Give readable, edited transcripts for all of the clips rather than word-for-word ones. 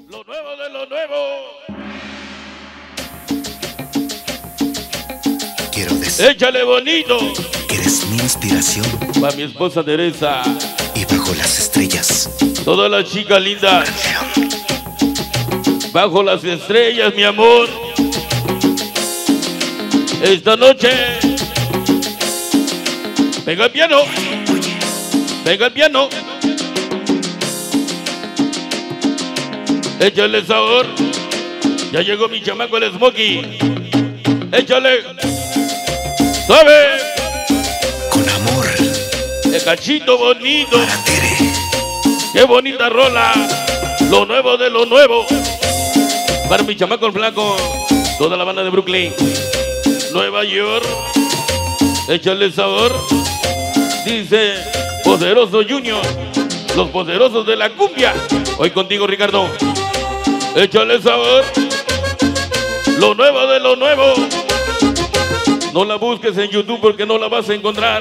Lo nuevo de lo nuevo. Quiero decir Échale bonito. que eres mi inspiración Para mi esposa Teresa. y bajo las estrellas. Todas las chicas lindas. Bajo las estrellas, mi amor. Esta noche. Venga el piano. Venga el piano. Échale sabor. Ya llegó mi chamaco el Smokey. Échale. Suave. Con amor El cachito bonito. para Tere. Qué bonita rola. Lo nuevo de lo nuevo. Para mi chamaco el flaco. Toda la banda de Brooklyn. Nueva York. Échale sabor. Dice Poderoso Junior. Los poderosos de la cumbia. Hoy contigo, Ricardo. Échale sabor. Lo nuevo de lo nuevo. No la busques en YouTube porque no la vas a encontrar.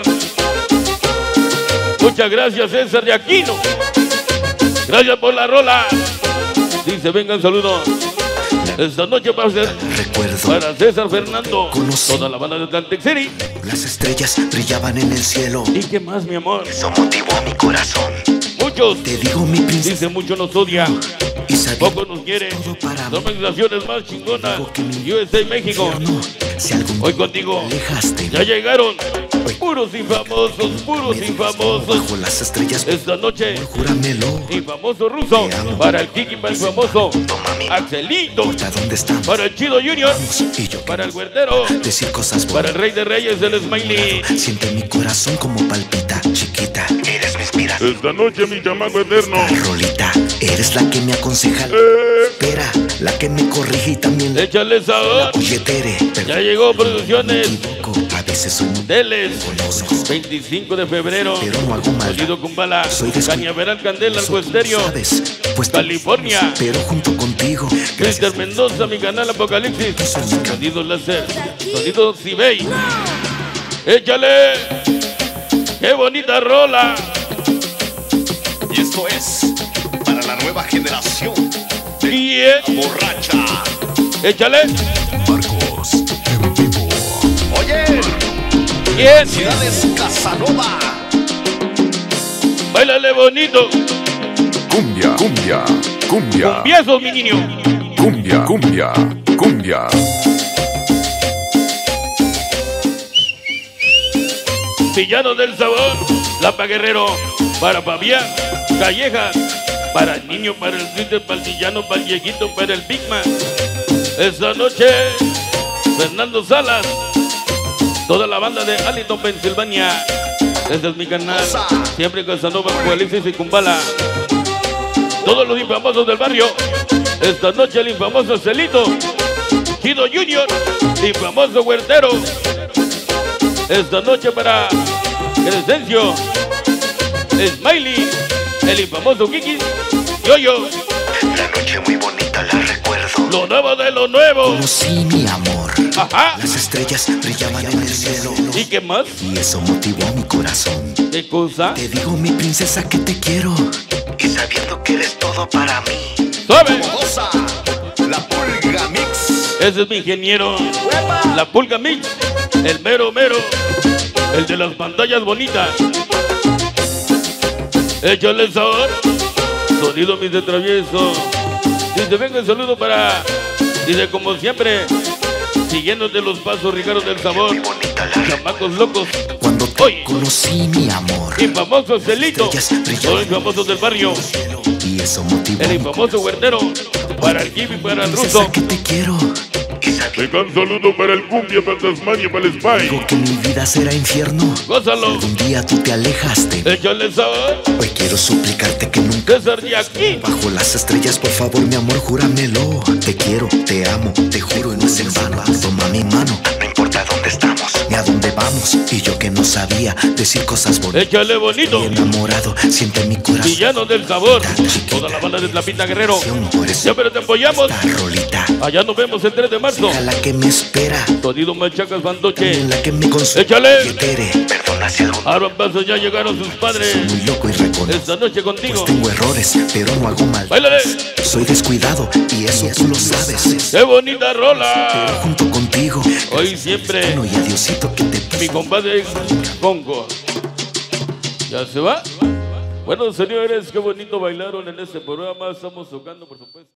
Muchas gracias, César de Aquino. Gracias por la rola. Dice, vengan saludos. Esta noche va a ser Recuerdo para César Fernando. Conocí. Toda la banda de Atlantic City. las estrellas brillaban en el cielo. ¿Y qué más, mi amor? Eso motivó mi corazón. Muchos. Te digo mi princesa Dice, mucho nos odia. y sabiendo Poco nos quiere. todo para Son mí. organizaciones más chingonas. Digo que mi USA México. infierno, si algún Hoy día contigo. te alejaste, Ya llegaron. Hoy. Puros infamosos, puros me infamosos. bajo las estrellas, Esta noche, júramelo. infamoso ruso. Te amo. Para el Kiki, para el famoso Toma mi mano, Axelito. ¿hasta dónde estamos? Para el Chido Junior. Y yo que Para el no Huertero. decir cosas Para el buenas. Rey de Reyes, el Smiley. Siente mi corazón como palpita, chiquita. Eres mi inspiración. Esta noche, mi chamaco eterno. Rolita, eres la que me aconseja. Espera, la que me corrige y también la Échale sabor. oye, Tere. Ya llegó Producciones A veces soy muy Deles. conozco, 25 de febrero. pero no hago mal. Sonido Kumbala. Soy descuidado. Cañaveral Candela, Algo Estéreo. ¿Sabes? Pues California. pero junto contigo. Mr. Mendoza, mi canal Apocalipsis. Sonido Láser. Sonido Cibey. Échale. Qué bonita rola. Y esto es para la nueva generación Bien. borracha. Échale. Marcos, en vivo. Oye, Bien. Ciudades Casanova. Báilale bonito. Cumbia, cumbia, cumbia, Cumbiesos, mi niño. cumbia, cumbia, cumbia. Villano del Sabor. Lapa Guerrero. Para Fabián. Callejas. Para el niño, para el Twitter, para el villano, para el viejito, para el Big Man. Esta noche, Fernando Salas. Toda la banda de Allison, Pensilvania. Este es mi canal. Siempre Casanova, Apocalipsis y Kumbala. Todos los infamosos del barrio. Esta noche el infamoso Celito. Chido Junior. Infamoso Huertero. Esta noche para Crescencio. Smiley. El infamoso Kiki. Yoyo. La noche muy bonita la recuerdo. Lo nuevo de lo nuevo. Conocí mi amor. Ajá. Las estrellas brillaban en el cielo. ¿Y qué más? Y eso motivó mi corazón. ¿Qué cosa? Te digo, mi princesa, que te quiero. Y sabiendo que eres todo para mí. ¡Suave! Osa, la Pulga Mix. Ese es mi ingeniero. La Pulga Mix. El mero mero. El de las pantallas bonitas. Échale sabor. Sonido mis de travieso. Dice, venga el saludo para... Dice, como siempre, siguiéndote los pasos, Ricardo del Sabor. Muy bonita la Chamacos locos. Cuando te Oye. conocí, mi amor. Infamoso Celito. Los infamosos del barrio. Y eso motivó El mi infamoso Huertero. Para el Jimmy, para el princesa, ruso. que te quiero. Y sabiendo Venga un saludo para el Cumbia, para Tasmania, para el Spy. que mi vida será infierno. Gózalo. Algún día tú te alejaste. Échale sabor. Hoy quiero suplicarte que nunca César de aquí. bajo las estrellas, por favor, mi amor, júramelo. Te quiero, te amo, te juro, y no es en vano. Toma mi mano, no importa dónde estamos ni a dónde vamos. Y yo que no sabía decir cosas bonitas. Échale bonito. Y enamorado, siente mi corazón. Villano del sabor. Toda la banda de Tlapita Guerrero. Por eso Siempre te apoyamos. esta rolita, Allá nos vemos el 3 de marzo. a la que me espera, Sonido Machacas Bandoche. en la que me consuela. Échale. Y Tere, perdona perdona si algún Abran paso, ya llegaron sus padres. soy muy loco y reconozco. Esta noche contigo. Pues tengo errores, pero no hago mal. ¡Báilale! Soy descuidado y eso tú lo sabes. ¡Qué bonita Pero rola! junto contigo, Hoy siempre no y adiosito que te mi compadre Congo. ¿Ya se va? Bueno, señores, qué bonito bailaron en este programa. Estamos tocando, por supuesto.